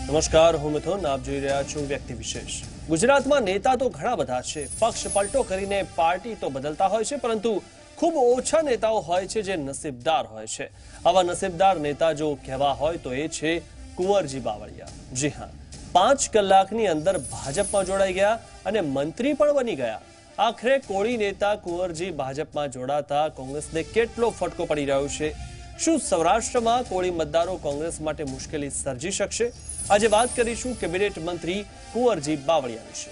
નમસ્કાર, હું મિથુન. આપ જોઈ રહ્યા છો વ્યક્તિ વિશેષ. ગુજરાતમાં નેતા તો ઘણા બધા છે. પક્ષ પલટો કરીને પાર્ટી તો બદલતા હોય છે, પરંતુ ખૂબ ઓછા નેતાઓ હોય છે જે નસીબદાર હોય છે. આવા નસીબદાર નેતા જો કહેવા હોય તો એ છે કુંવરજી બાવળિયા. જી હા, 5 કલાકની અંદર ભાજપમાં જોડાઈ ગયા અને મંત્રી પણ બની ગયા. આખરે કોળી નેતા કુંવરજી ભાજપમાં જોડાતા કોંગ્રેસને કેટલો ફટકો પડી રહ્યો છે? શું સૌરાષ્ટ્રમાં કોળી મતદારો કોંગ્રેસ માટે મુશ્કેલી સર્જી શકશે? આજે વાત કરીશું કેબિનેટ મંત્રી કુંવરજી બાવળિયા વિશે.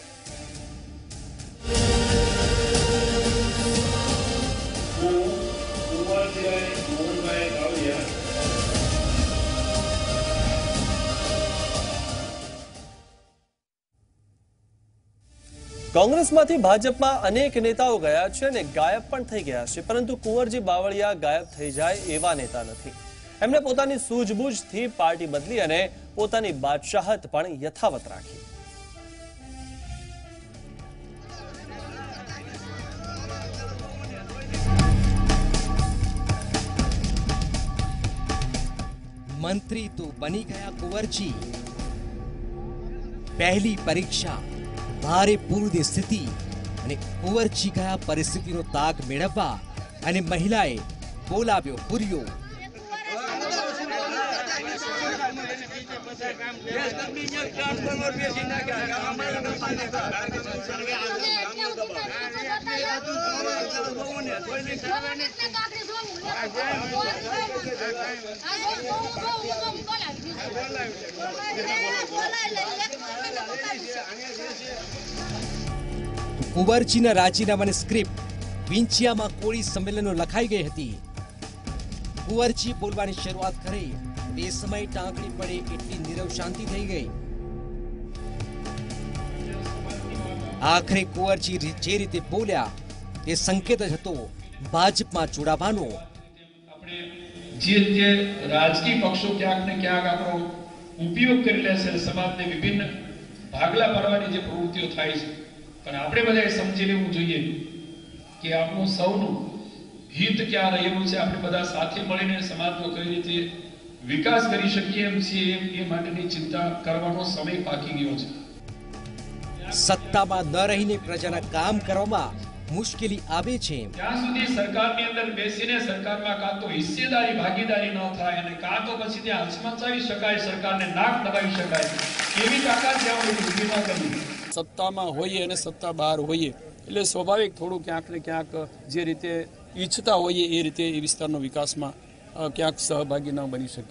કોંગ્રેસમાંથી ભાજપમાં અનેક નેતાઓ ગયા છે અને ગાયબ પણ થઈ ગયા છે, પરંતુ કુંવરજી બાવળિયા ગાયબ થઈ જાય એવા નેતા નથી. એમણે પોતાની સૂઝબૂઝથી પાર્ટી બદલી અને પોતાની બાદશાહત પણ યથાવત રાખી. मंत्री तो बनी गया कुंवरजी. पहली परीक्षा भारे पूर्व स्थिति અને કુંવરજી ગયા પરિસ્થિતિનો તાગ મેળવવા અને મહિલાએ બોલાવ્યો પુરિયો. કુંવરજીના રાજીનામાની સ્ક્રિપ્ટ વિંછિયામાં કોળી સંમેલનો લખાઈ ગઈ હતી. કુંવરજી બોલવાની શરૂઆત કરી તે સમય ટાંકણી પડે એટલી નીરવ શાંતિ થઈ ગઈ. આખરે કુંવરજી જે રીતે બોલ્યા તે સંકેત જ હતો ભાજપમાં જોડાવાનો. જે રાજકીય પક્ષો ક્યાંક ને ક્યાંક આપણો ઉપયોગ કરી લે છે, સમાજને વિભિન્ન ભાગલા પાડવાની જે પ્રવૃત્તિઓ થાય છે, પણ આપણે બધાએ સમજી લેવું જોઈએ કે આપણું સૌનું હિત ક્યાં રહેલું છે. આપણે બધા સાથે મળીને સમાજનો કઈ રીતે વિકાસ કરી શકીએ એમ છીએ એ માટેની ચિંતા કરવાનો સમય પાકી ગયો છે. સત્તામાં ન રહીને પ્રજાના કામ કરવામાં મુશ્કેલી આવે છે. ત્યાં સુધી સરકારની અંદર બેસીને સરકારમાં કાં તો હિસ્સેદારી ભાગીદારી ન થાય અને કાં તો પછી ત્યાં હચમચાવી શકાય, સરકારને નાક દબાવી શકાય એવી તાકાત ત્યાં ઊભી ન કરવી. સત્તામાં હોઈએ અને સત્તા બહાર હોઈએ એટલે સ્વાભાવિક થોડું ક્યાંક ને ક્યાંક જે રીતે ઈચ્છતા હોઈએ એ રીતે એ વિસ્તારનો વિકાસમાં ક્યાંક સહભાગી ન બની શકે.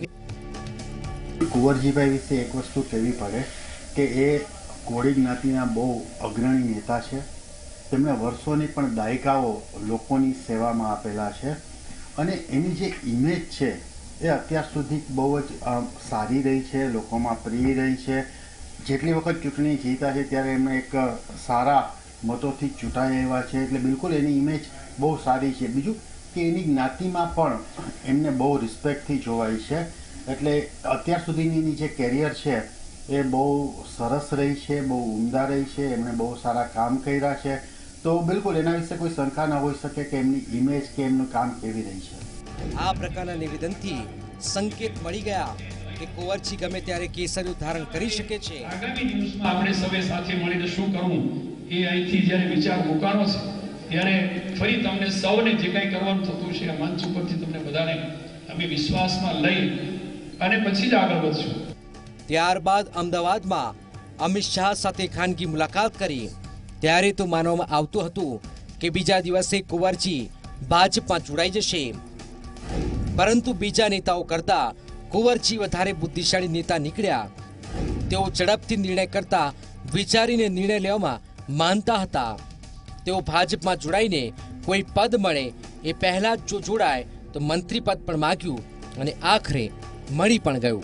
કુંવરજીભાઈ વિશે એક વસ્તુ કહેવી પડે કે એ કોળી જ્ઞાતિના બહુ અગ્રણી નેતા છે. તેમણે વર્ષોની પણ દાયકાઓ લોકોની સેવામાં આપેલા છે અને એની જે ઇમેજ છે એ અત્યાર સુધી બહુ જ સારી રહી છે, લોકોમાં પ્રિય રહી છે. જેટલી વખત ચૂંટણી જીતા છે ત્યારે એમણે એક સારા મતોથી ચૂંટાયા એવા છે, એટલે બિલકુલ એની ઇમેજ બહુ સારી છે. બીજું કે એની જ્ઞાતિમાં પણ એમને બહુ રિસ્પેક્ટથી જોવાય છે, એટલે અત્યાર સુધીની એની જે કેરિયર છે એ બહુ સરસ રહી છે, બહુ ઉમદા રહી છે. એમણે બહુ સારા કામ કર્યા છે, તો બિલકુલ એના વિશે કોઈ શંકા ન હોઈ શકે કે એમની ઇમેજ કે એમનું કામ કેવી રહી છે. આ પ્રકારના નિવેદનથી સંકેત મળી ગયા કે કુંવરજી ગમે ત્યારે કેસરીયું ધારણ કરી શકે છે. આગામી દિવસમાં આપણે સૌએ સાથે મળીને શું કરવું એ અહીંથી જ્યારે વિચાર મુકાણો છે ત્યારે ફરી તમને સૌને જે કંઈ કરવાનું થતું છે આ મંચ ઉપરથી તમને બધાને અમે વિશ્વાસમાં લઈ અને પછી જ આગળ વધશું. ત્યારબાદ અમદાવાદમાં અમિત શાહ સાથે ખાનગી મુલાકાત કરી ત્યારે તો માનવામાં આવતું હતું કે બીજા દિવસે કુંવરજી ભાજપમાં જોડાઈ જશે, પરંતુ બીજા નેતાઓ કરતા કુંવરજી વધારે બુદ્ધિશાળી નેતા નીકળ્યા. તેઓ ઝડપથી નિર્ણય કરતા વિચારીને નિર્ણય લેવામાં માનતા હતા. તેઓ ભાજપમાં જોડાઈને કોઈ પદ મળે એ પહેલા જ જો જોડાય તો મંત્રી પદ પણ માગ્યું અને આખરે મળી પણ ગયું.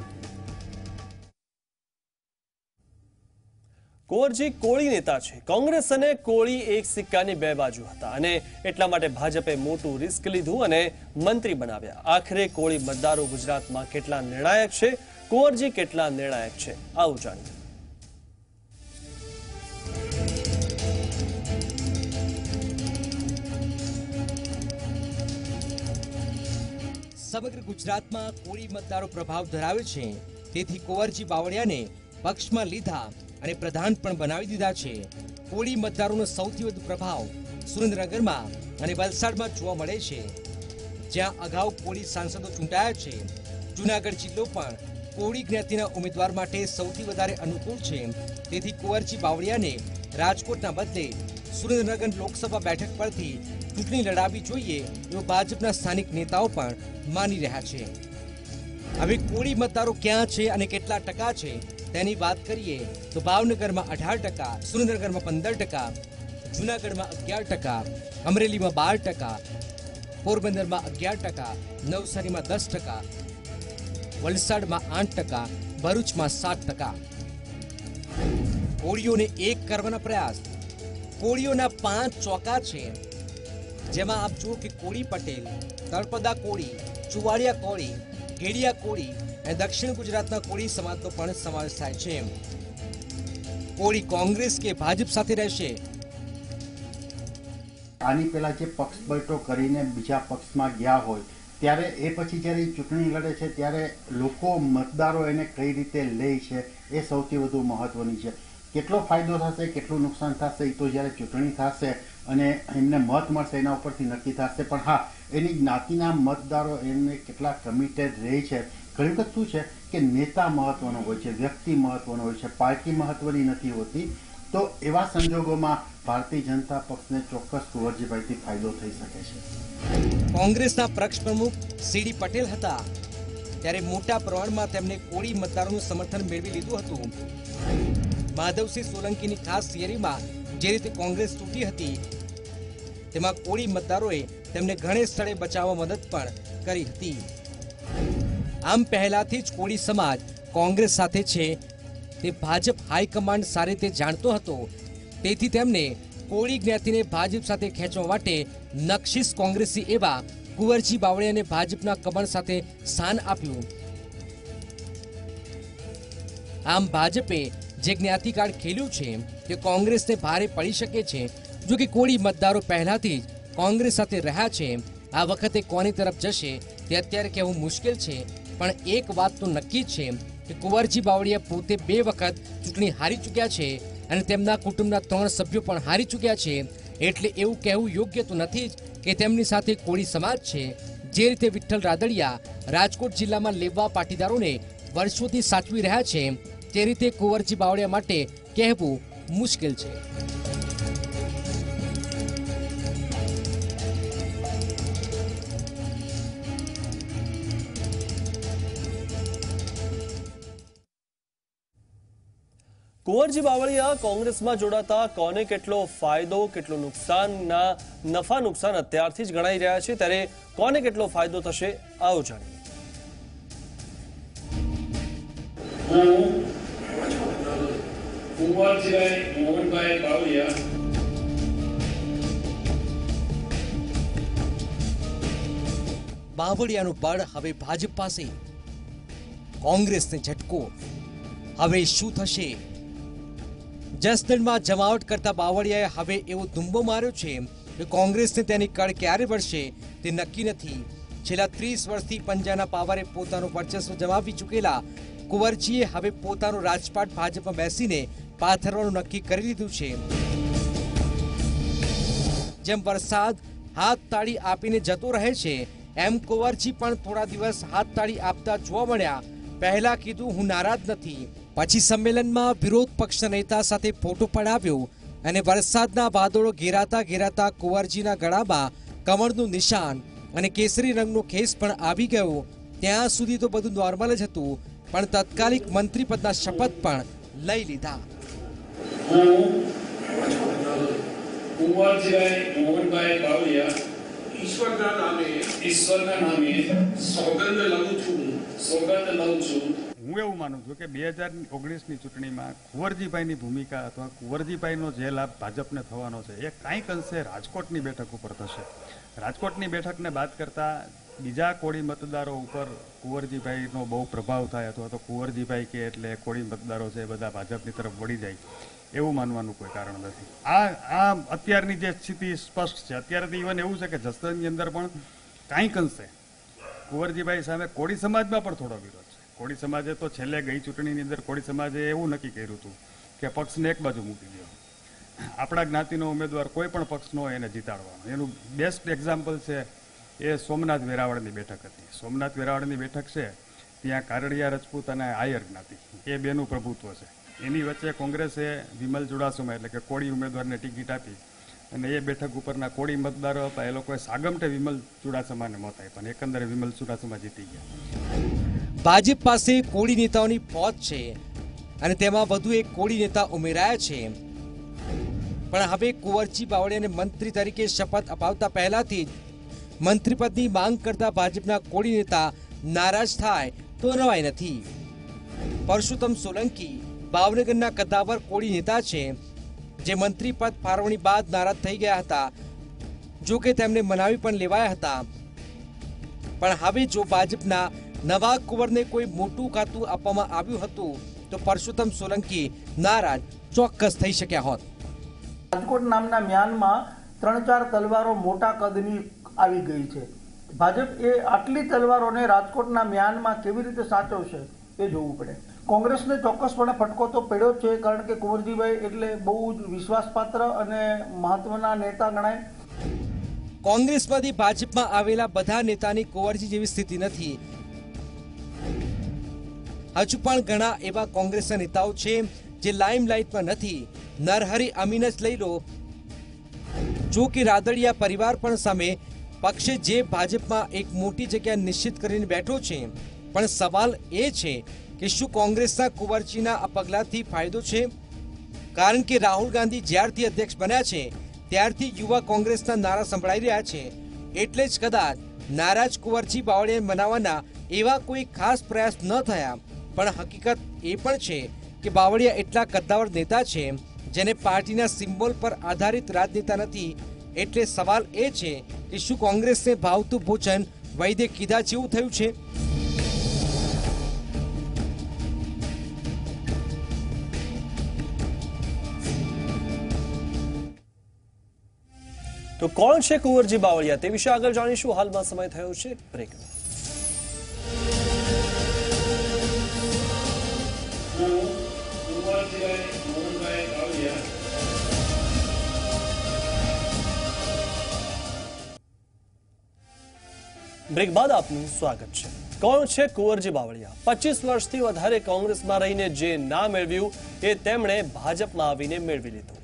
કુંવરજી કોળી નેતા છે. કોંગ્રેસ અને કોળી એક સિક્કાની બે બાજુ હતા અને એટલા માટે ભાજપે મોટું રિસ્ક લીધું અને મંત્રી બનાવ્યા. આખરે કોળી મતદારો ગુજરાતમાં કેટલા નિર્ણાયક છે, કુંવરજી કેટલા નિર્ણાયક છે, આવું જાણીએ. સમગ્ર ગુજરાતમાં કોળી મતદારો પ્રભાવ ધરાવે છે, તેથી કુંવરજી બાવળિયાને પક્ષમાં લીધા અને પ્રધાન પણ બનાવી દીધા છે. કોળી મતદારોનો સૌથી વધુ પ્રભાવ સુરેન્દ્રનગરમાં અને વલસાડમાં જોવા મળે છે, જ્યાં અગાઉ કોળી સાંસદો ચૂંટાયા છે. જૂનાગઢ જિલ્લો પણ કોળી જ્ઞાતિના ઉમેદવાર માટે સૌથી વધારે અનુકૂળ છે. તેથી કુંવરજી બાવળિયાને રાજકોટના બદલે સુરેન્દ્રનગર લોકસભા બેઠક પરથી ચૂંટણી લડાવવી જોઈએ એવું ભાજપના સ્થાનિક નેતાઓ પણ માની રહ્યા છે. હવે કોળી મતદારો ક્યાં છે અને કેટલા ટકા છે તેની વાત કરીએ તો ભાવનગરમાં 18%, સુરેન્દ્રનગરમાં 15%, જૂનાગઢમાં 11%, અમરેલીમાં 12%, પોરબંદરમાં 11%, નવસારીમાં 10%, વલસાડમાં 8%, ભરૂચમાં 7%. કોળીઓને એક કરવાના પ્રયાસ. કોળીઓના 5 ચોકા છે, જેમાં આપ જુઓ કે કોળી પટેલ, તળપદા કોળી, ચુવાડિયા કોળી, ઘેડિયા કોળી અને દક્ષિણ ગુજરાતના કોળી સમાજનો પણ સમાવેશ થાય છે. કોળી કોંગ્રેસ કે ભાજપ સાથે રહેશે? આની પહેલા જે પક્ષ બળતો કરીને બીજા પક્ષમાં ગયા હોય ત્યારે એ પછી જ્યારે ચૂંટણી લડે છે ત્યારે લોકો મતદારો એને કઈ રીતે લે છે એ સૌથી વધુ મહત્વની છે. કેટલો ફાયદો થશે, કેટલું નુકસાન થશે એ તો જ્યારે ચૂંટણી થશે અને એમને મત મળશે એના ઉપરથી નક્કી થશે. પણ હા, એની જ્ઞાતિના મતદારો એમને કેટલા કમિટેડ રહે છે. ઘણી વખત શું છે કે નેતા મહત્વનો હોય છે, વ્યક્તિ મહત્વનો હોય છે, પાર્ટી મહત્વની નથી હોતી. તો એવા સંજોગોમાં ભારતીય જનતા પક્ષને ચોક્કસ કુંવરજીભાઈથી ફાયદો થઈ શકે છે. કોંગ્રેસના પક્ષ પ્રમુખ સીડી પટેલ હતા ત્યારે મોટા પ્રમાણમાં તેમને કોળી મતદારોનું સમર્થન મેળવી લીધું હતું. માધવસિંહ સોલંકીની ખાસ થિયરીમાં જે રીતે કોંગ્રેસ તૂટી હતી તેમાં કોળી મતદારોએ તેમને ઘણે સ્થળે બચાવવા મદદ પણ કરી હતી. આમ પહેલાથી જ કોળી સમાજ કોંગ્રેસ સાથે છે તે ભાજપ હાઈકમાન્ડ સારી રીતે જાણતો હતો. તેથી તેમને કોળી જ્ઞાતિને ભાજપ સાથે ખેંચવા માટે નક્ષીસ કોંગ્રેસી એવા કુંવરજી બાવળિયાને ભાજપના કમળ સાથે સ્થાન આપ્યું. આમ ભાજપે જે જ્ઞાતિ કાર્ડ ખેલ્યું છે તે કોંગ્રેસને ભારે પડી શકે છે. જો કે કોળી મતદારો પહેલાથી જ કોંગ્રેસ સાથે રહ્યા છે. આ વખતે કોની તરફ જશે તે અત્યારે કહેવું મુશ્કેલ છે. પણ એક વાત તો નક્કી છે કે કુંવરજી બાવળિયા પોતે 2 વખત ચૂંટણી હારી ચૂક્યા છે અને તેમના કુટુંબના 3 સભ્યો પણ હારી ચૂક્યા છે. એટલે એવું કહેવું યોગ્ય તો નથી જ કે તેમની સાથે કોળી સમાજ છે. જે રીતે વિઠ્ઠલ રાદડિયા રાજકોટ જિલ્લામાં લેવા પાટીદારોને વર્ષોથી સાચવી રહ્યા છે તે રીતે કુંવરજી બાવળિયા માટે કહેવું મુશ્કેલ છે. કુંવરજી બાવળિયા કોંગ્રેસમાં જોડાતા કોને કેટલો ફાયદો, કેટલું નુકસાનના નફા નુકસાન અત્યારથી જ ગણાઈ રહ્યા છે, ત્યારે કોને કેટલો ફાયદો થશે આવો જાણીએ. કુંવરજી મોહનભાઈ બાવળિયા બાવળિયાનું બળ હવે ભાજપ પાસે. કોંગ્રેસને ઝટકો. હવે શું થશે? જસદણમાં જમાવટ કરતા બાવળિયાએ હવે એવો ધુંબો માર્યો છે કે કોંગ્રેસને તેની કળ ક્યારે વળશે તે નક્કી નથી. છેલ્લા 30 વર્ષથી પંજાના પાવરે પોતાનું વર્ચસ્વ જમાવી ચૂકેલા કુંવરજીએ હવે પોતાનું રાજપાટ ભાજપમાં બેસીને પાથરવાનું નક્કી કરી લીધું છે. જેમ વરસાદ હાથ તાળી આપીને જતો રહે છે એમ કુંવરજી પણ થોડા દિવસ હાથ તાળી આપતા જોવા મળ્યા. પહેલા કીધું હું નારાજ નથી, પછી સંમેલનમાં વિરોધ પક્ષના નેતા સાથે ફોટો પડાવ્યો અને વરસાદના વાદળો ઘેરાતા ઘેરાતા કુંવરજીના ગળામાં કમળનું નિશાન અને કેસરી રંગનો ખેસ પણ આવી ગયો. ત્યાં સુધી તો બધું નોર્મલ જ હતું, પણ તાત્કાલિક મંત્રી પદના શપથ પણ લઈ લીધા. કુંવરજી મોહનભાઈ બાવળિયા ઈશ્વરના નામે સોગંદ લઉં છું. હું એવું માનું છું કે 2019ની ચૂંટણીમાં કુંવરજીભાઈની ભૂમિકા અથવા કુંવરજીભાઈનો જે લાભ ભાજપને થવાનો છે એ કાંઈક અંશે રાજકોટની બેઠક ઉપર થશે. રાજકોટની બેઠકને બાદ કરતા બીજા કોળી મતદારો ઉપર કુંવરજીભાઈનો બહુ પ્રભાવ થાય અથવા તો કુંવરજીભાઈ કે એટલે કોળી મતદારો છે બધા ભાજપની તરફ વળી જાય એવું માનવાનું કોઈ કારણ નથી. આ અત્યારની જે સ્થિતિ સ્પષ્ટ છે. અત્યારે તો ઇવન એવું છે કે જસદણની અંદર પણ કાંઈક અંશે કુંવરજીભાઈ સામે કોળી સમાજમાં પણ થોડો વિરોધ છે. કોળી સમાજે તો છેલ્લે ગઈ ચૂંટણીની અંદર કોળી સમાજે એવું નક્કી કર્યું હતું કે પક્ષને એક બાજુ મૂકી દો, આપણા જ્ઞાતિનો ઉમેદવાર કોઈ પણ પક્ષનો હોય એને જીતાડવાનો. એનું બેસ્ટ એક્ઝામ્પલ છે એ સોમનાથ વેરાવળની બેઠક હતી. સોમનાથ વેરાવળની બેઠક છે ત્યાં કારડિયા રજપૂત અને આયર જ્ઞાતિ એ બેનું પ્રભુત્વ છે. એની વચ્ચે કોંગ્રેસે વિમલ ચુડાસમા એટલે કે કોળી ઉમેદવારને ટિકિટ આપી અને એ બેઠક ઉપરના કોળી મતદારો હતા એ લોકોએ સાગમટે વિમલ ચુડાસમાને મત આપ્યા અને એકંદરે વિમલ ચુડાસમા જીતી ગયા. ભાજપ પાસે કોળી નેતાઓની પહોંચ છે અને તેમાં વધુ એક કોળી નેતા ઉમેરાયા છે. પણ હવે કુંવરજી બાવળિયાને મંત્રી તરીકે શપથ અપાવતા પહેલાથી જ મંત્રીપદની માંગ કરતા ભાજપના કોળી નેતા નારાજ થાય તો નવાઈ નથી. પરશુત્તમ સોલંકી ભાવનગરના કદ્દાવર કોળી નેતા છે જે મંત્રી પદ ફાળવણી બાદ નારાજ થઈ ગયા હતા. જો કે તેમને મનાવી પણ લેવાયા હતા. પણ હવે જો ભાજપના નવા કુંવરને કોઈ મોટું ખાતું આપવામાં આવ્યું હતું તો પરશુત્તમ સોલંકી નારાજ ચોક્કસ થઈ શક્યા હોત. રાજકોટ નામના મ્યાનમાં 3-4 તલવારો મોટા કદની આવી ગઈ છે. ભાજપ એ આટલી તલવારોને રાજકોટના મ્યાનમાં કેવી રીતે સાચવશે એ જોવું પડે. કોંગ્રેસને ચોક્કસપણે ફટકો તો પડ્યો જ છે, કારણ કે કુંવરજીભાઈ એટલે બહુ જ વિશ્વાસપાત્ર અને મહત્વના નેતા ગણાય. કોંગ્રેસમાંથી ભાજપમાં આવેલા બધા નેતાની કુંવરજી જેવી સ્થિતિ નથી. હજુ પણ ઘણા એવા કોંગ્રેસના નેતાઓ છે જે લાઇમલાઇટમાં નથી. નરહરી અમીન જ લઈ લો. જો કે રાદડિયા પરિવાર પણ સામે પક્ષે જે ભાજપમાં એક મોટી જગ્યા નિશ્ચિત કરીને બેઠો છે. પણ સવાલ એ છે કે શું કોંગ્રેસના કુંવરજીના આ પગલાથી ફાયદો છે? કારણ કે રાહુલ ગાંધી જ્યારથી અધ્યક્ષ બન્યા છે ત્યારથી યુવા કોંગ્રેસના નારા સંભળાઈ રહ્યા છે. એટલે જ કદાચ નારાજ કુંવરજી બાવળિયાને મનાવવાના એવા કોઈ ખાસ પ્રયાસ ન થયા. પણ હકીકત એ પણ છે કે બાવળિયા એટલા કદ્દાવર નેતા છે જેને પાર્ટીના સિમ્બોલ પર આધારિત રાજનેતા નથી. એટલે સવાલ એ છે કે શું કોંગ્રેસને ભાવતું ભોજન વૈદ્ય કીધા જેવું થયું છે? તો કોણ છે કુંવરજી બાવળિયા તે વિશે આગળ જાણીશું. હાલમાં સમય થયો છે બ્રેકનો. બ્રેક બાદ આપનું સ્વાગત છે. કોણ છે કુંવરજી બાવળિયા? 25 વર્ષથી વધારે કોંગ્રેસમાં રહીને જે ના મેળવ્યું એ તેમણે ભાજપમાં આવીને મેળવી લીધું.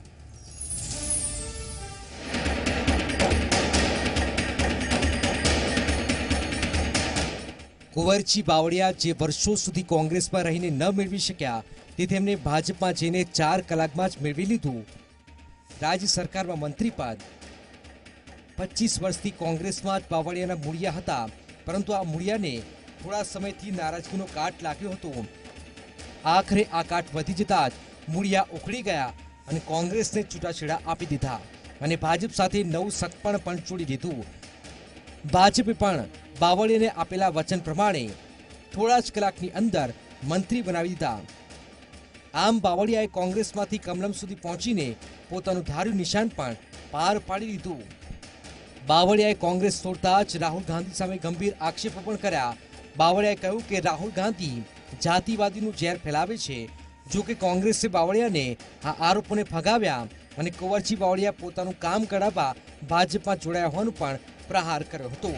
કુંવરજી બાવળિયા જે વર્ષો સુધી કોંગ્રેસમાં રહીને ન મેળવી શક્યા તે તેમને ભાજપમાં જઈને 4 કલાકમાં જ મેળવી લીધું. રાજ્ય સરકારમાં મંત્રી પદ. 25 વર્ષથી કોંગ્રેસમાં જ બાવળિયાના મૂળિયા હતા. પરંતુ આ મૂળિયાને થોડા સમયથી નારાજગીનો કાટ લાગ્યો હતો. આખરે આ કાટ વધી જતા જ મૂળિયા ઉખડી ગયા અને કોંગ્રેસને છૂટાછેડા આપી દીધા અને ભાજપ સાથે નવું સગપણ પણ જોડી દીધું. ભાજપે પણ બાવળિયાને આપેલા વચન પ્રમાણે થોડા જ કલાકની અંદર મંત્રી બનાવી દીધા. આમ બાવળિયાએ કોંગ્રેસમાંથી કમલમ સુધી પહોંચીને પોતાનું ધાર્યું નિશાન પણ પાર પાડી દીધું. બાવળિયાએ કોંગ્રેસ છોડતા જ રાહુલ ગાંધી સામે ગંભીર આક્ષેપો પણ કર્યા. બાવળિયાએ કહ્યું કે રાહુલ ગાંધી જાતિવાદીનું ઝેર ફેલાવે છે. જો કે કોંગ્રેસે બાવળિયાને આ આરોપોને ફગાવ્યા અને કુંવરજી બાવળિયા પોતાનું કામ કરાવવા ભાજપમાં જોડાયા હોવાનું પણ પ્રહાર કર્યો હતો.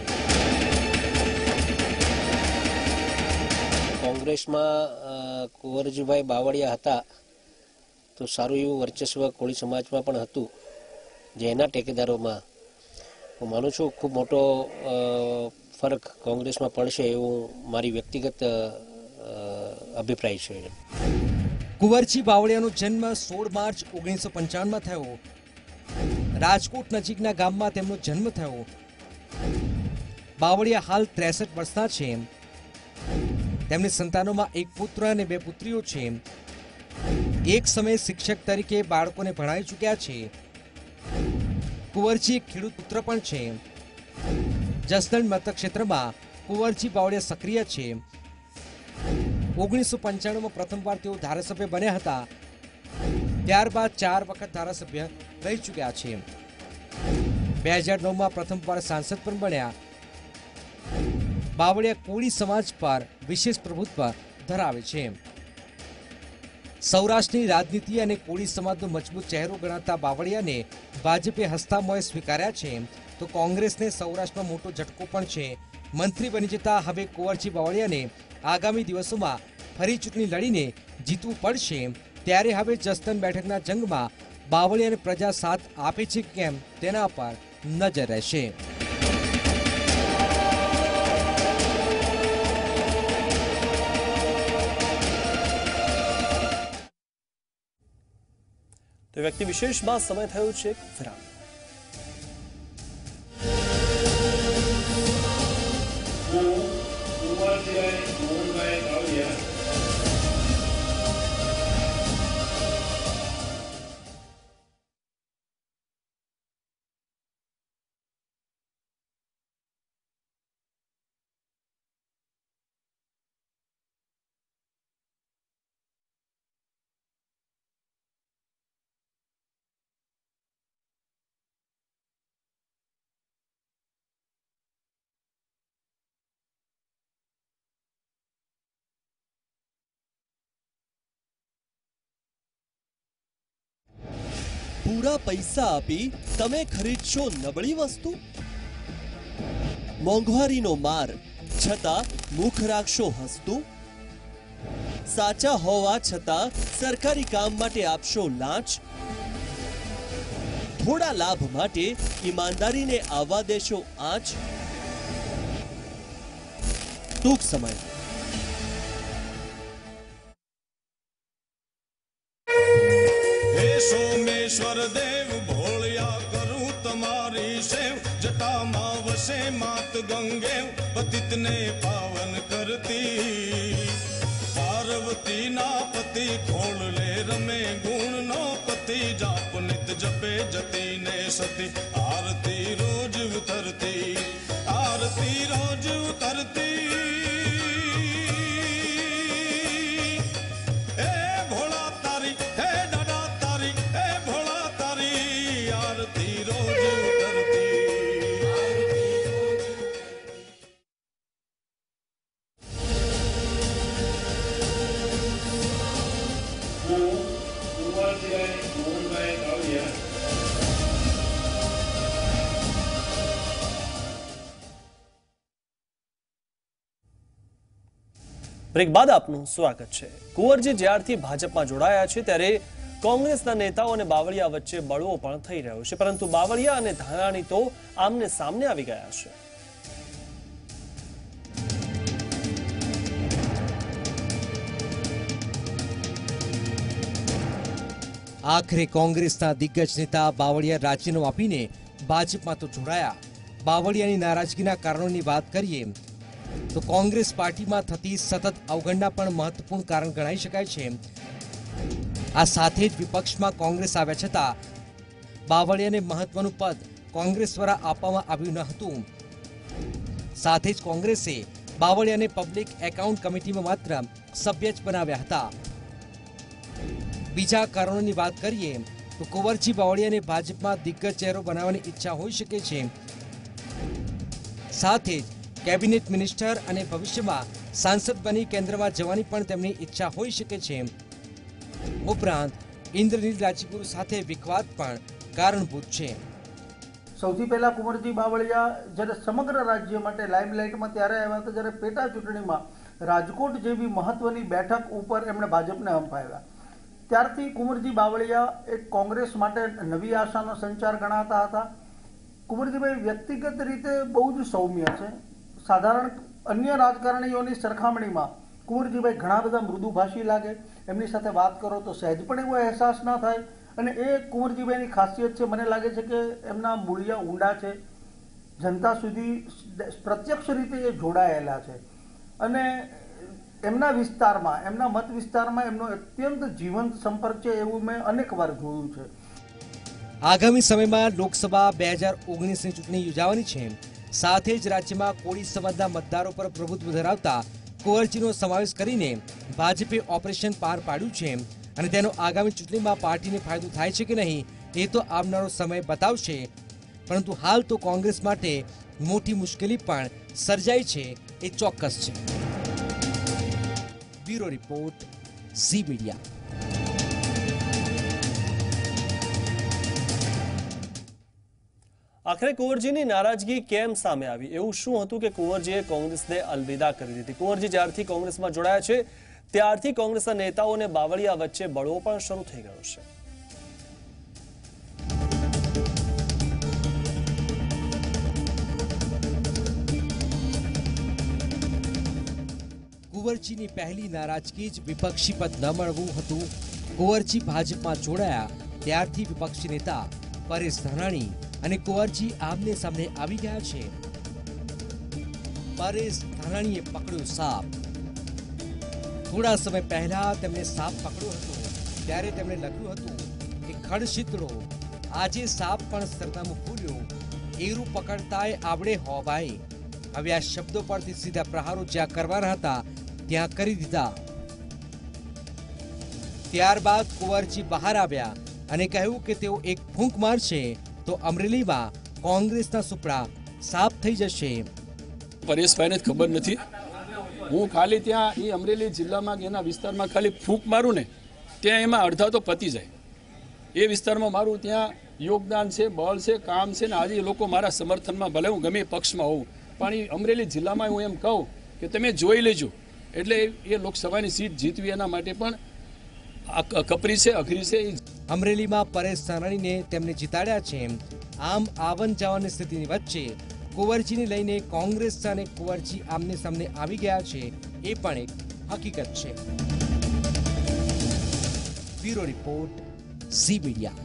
કોંગ્રેસમાં કુંવરજીભાઈ બાવળિયા હતા તો સારું એવું વર્ચસ્વ કોળી સમાજમાં પણ હતું, જેના ટેકેદારોમાં હું માનું છું ખૂબ મોટો ફરક કોંગ્રેસમાં પડશે એવું મારી વ્યક્તિગત અભિપ્રાય છે. કુંવરજી બાવળિયાનો જન્મ 16 માર્ચ 1995માં થયો. રાજકોટ નજીકના ગામમાં તેમનો જન્મ થયો. બાવળિયા હાલ 63 વર્ષના છે. તેમની સંતાનોમાં એક પુત્ર અને 2 પુત્રીઓ છે. એક સમયે શિક્ષક તરીકે બાળકોને ભણાવી ચૂક્યા છે. કુંવરજી એક ખેડૂત પુત્ર પણ છે. જસદણ મતક્ષેત્રમાં કુંવરજી બાવળિયા સક્રિય છે. 1995માં પ્રથમવાર તેઓ ધારાસભ્ય બન્યા હતા. ત્યારબાદ 4 વખત ધારાસભ્ય રહી ચૂક્યા છે. 2009માં પ્રથમવાર સાંસદ પણ બન્યા. બાવળિયા કોળી સમાજ પર વિશેષ પ્રભુત્વ ધરાવે છે। સૌરાષ્ટ્રની રાજનીતિ અને કોળી સમાજનો મજબૂત ચહેરો ગણાતા બાવળિયાને ભાજપે હસતા મોંએ સ્વીકાર્યા છે, તો કોંગ્રેસને સૌરાષ્ટ્રમાં મોટો ઝટકો પણ છે। મંત્રી બની જતા હવે કુંવરજી બાવળિયાને આગામી દિવસોમાં ફરી ચૂંટણી લડીને જીતવું પડશે। ત્યારે હવે જસદણ બેઠકના જંગમાં બાવળિયાને પ્રજા સાથ આપે છે કેમ તેના પર નજર રહેશે। તો વ્યક્તિ વિશેષમાં સમય થયો છે વિરામ। પૂરા પૈસા આપી તમે ખરીદશો નબળી વસ્તુ? મોંઘવારીનો માર છતાં મુખ રાખશો હસતું? સાચા હોવા છતાં સરકારી કામ માટે આપશો લાંચ? થોડા લાભ માટે ઈમાનદારીને આવવા દેશો આંચ? ટૂંક સમય સોમેશ્વર દેવ ભોળિયા કરું તમારી સેવ, જટામાં વસે માત ગંગે પતિતને પાવન કરતી। પાર્વતી ના પતિ ખોળલે રમે ગુણ નો પતિ, જાપ નિત જપે જતી ને સતી, આરતી રોજ ઉતરતી, આરતી રોજ ઉતરતી। બ્રેક બાદ આપનું સ્વાગત છે। કુંવરજી જ્યારથી ભાજપમાં જોડાયા છે ત્યારે કોંગ્રેસના નેતાઓ અને બાવળિયા વચ્ચે બળવો પણ થઈ રહ્યો છે, પરંતુ બાવળિયા અને ધાનાણી તો આમને સામને આવી ગયા છે। આખરે કોંગ્રેસના દિગ્ગજ નેતા બાવળિયા રાજીનામું આપીને ભાજપમાં તો જોડાયા। બાવળિયાની નારાજગીના કારણોની વાત કરીએ તો કોંગ્રેસ પાર્ટીમાં થતી સતત અવગણના પણ મહત્વપૂર્ણ કારણ ગણાઈ શકાય છે। આ સાથે જ વિપક્ષમાં કોંગ્રેસ આવ્યા છતાં બાવળિયાને મહત્વનું પદ કોંગ્રેસ દ્વારા આપવામાં આવ્યું ન હતું। સાથે જ કોંગ્રેસે બાવળિયાને પબ્લિક એકાઉન્ટ કમિટીમાં માત્ર સભ્ય જ બનાવ્યા હતા। બીજા કારણોની વાત કરીએ તો કુંવરજી બાવળિયાને ભાજપમાં દિગ્ગજ ચહેરો બનાવવાની ઈચ્છા હોઈ શકે છે। સાથે જ કેબિનેટ મિનિસ્ટર અને ભવિષ્યમાં સાંસદ બની કેન્દ્રમાં જવાની પણ તેમની ઈચ્છા હોઈ શકે છે। ઉપરાંત ઇન્દ્રનીલ રાજ્યગુરુ સાથે વિખવાદ પણ કારણભૂત છે। સૌથી પહેલા કુંવરજી બાવળિયા જ્યારે સમગ્ર રાજ્ય માટે લાઇમલાઇટમાં ત્યારે આવ્યા હતા જ્યારે પેટા ચૂંટણીમાં રાજકોટ જેવી મહત્વની બેઠક ઉપર એમણે ભાજપને હંફાવ્યા। ત્યારથી કુંવરજી બાવળિયા એક કોંગ્રેસ માટે નવી આશાનો સંચાર ગણાતા હતા। કુંવરજીભાઈ વ્યક્તિગત રીતે બહુ જ સૌમ્ય છે। સાધારણ અન્ય રાજકારણીઓની સરખામણીમાં કુંવરજીભાઈ ઘણા બધા મૃદુભાષી લાગે, એમની સાથે વાત કરો તો સહેજ પણ એવો અહેસાસ ના થાય, અને એ કુંવરજીભાઈની ખાસિયત છે। મને લાગે છે કે એમના મૂળિયા ઊંડા છે, જનતા સુધી પ્રત્યક્ષ રીતે એ જોડાયેલા છે, અને એમના વિસ્તારમાં, એમના મત વિસ્તારમાં એમનો અત્યંત જીવંત સંપર્ક છે, એવું મેં અનેક વાર જોયું છે। આગામી સમયમાં લોકસભા 2019ની ચૂંટણી યોજાવાની છે। સાથે જ રાજ્યમાં કોળી સમાજના મતદારો પર પ્રભુત્વ ધરાવતા કુંવરજીનો સમાવેશ કરીને ભાજપે ઓપરેશન પાર પાડ્યું છે, અને તેનો આગામી ચૂંટણીમાં પાર્ટીને ફાયદો થાય છે કે નહીં એ તો આવનારો સમય બતાવશે। પરંતુ હાલ તો કોંગ્રેસ માટે મોટી મુશ્કેલી પણ સર્જાઈ છે એ ચોક્કસ છે। Bureau report, Zee media. આખરે કુંવરજીની નારાજગી કેમ સામે આવી? એવું શું હતું કે કુંવરજીએ કોંગ્રેસને અલવિદા કરી દીધી? કુંવરજી જ્યારથી કોંગ્રેસમાં જોડાયા છે ત્યારથી કોંગ્રેસના નેતાઓ અને બાવળિયા વચ્ચે બળવો પણ શરૂ થઈ ગયો છે। કુંવરજીની પહેલી નારાજગી જ વિપક્ષી પદ ન મળવું હતું। કુંવરજી ભાજપમાં જોડાયા ત્યારથી વિપક્ષી નેતા પરેશ ધાનાણી અને કુંવરજી આમને સામને આવી ગયા છે। પરેશ ધાનાણીએ પકડ્યો સાપ। થોડા સમય પહેલા તેમણે સાપ પકડ્યો હતો ત્યારે તેમણે લખ્યું હતું કે ખડશીતળો આજે સાપ પણ સરનામું ભૂલ્યો એરું પકડતાય આવડે હો ભાઈ। હવે આ શબ્દો પરથી સીધા પ્રહારો જ્યાં કરવાના હતા ત્યાં કરી દીધા। ત્યારબાદ કુંવરજી બહાર આવ્યા અને કહ્યું કે તેઓ એક ફૂંક મારશે તો અમરેલીમાં કોંગ્રેસના સુપડા સાફ થઈ જશે। પરેશભાઈને જ ખબર નથી, હું ખાલી ત્યાં એ અમરેલી જિલ્લામાં એના વિસ્તારમાં ખાલી ફૂંક મારું ને ત્યાં એમાં અડધા તો પતી જાય। એ વિસ્તારમાં મારું ત્યાં યોગદાન છે, બળ છે, કામ છે ને આજે લોકો મારા સમર્થનમાં ભલે હું ગમે પક્ષમાં હોઉં પણ એ અમરેલી જિલ્લામાં હું એમ કહું કે તમે જોઈ લેજો। એટલે એ લોકસભાની સીટ જીતવી એના માટે પણ કપરી છે, અઘરી છે। અમરેલીમાં પરેશ ધાનાણીને તેમને જીતાડ્યા છે। આમ આવન જાવનની સ્થિતિની વચ્ચે કુંવરજીને લઈને કોંગ્રેસ અને કુંવરજી આમને સામને આવી ગયા છે એ પણ એક હકીકત છે। Bureau report, Zee media.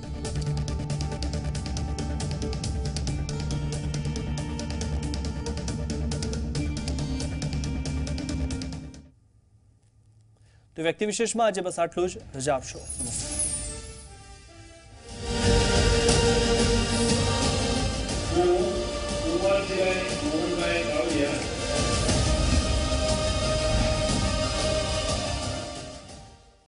તો વ્યક્તિ વિશેષમાં આજે બસ આટલું જ। રજા આપશો। હું કુંવરજીભાઈ મોહનભાઈ બાવળિયા